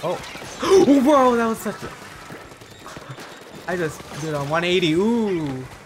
Oh. Oh, bro, that was such a... I just did a 180. Ooh.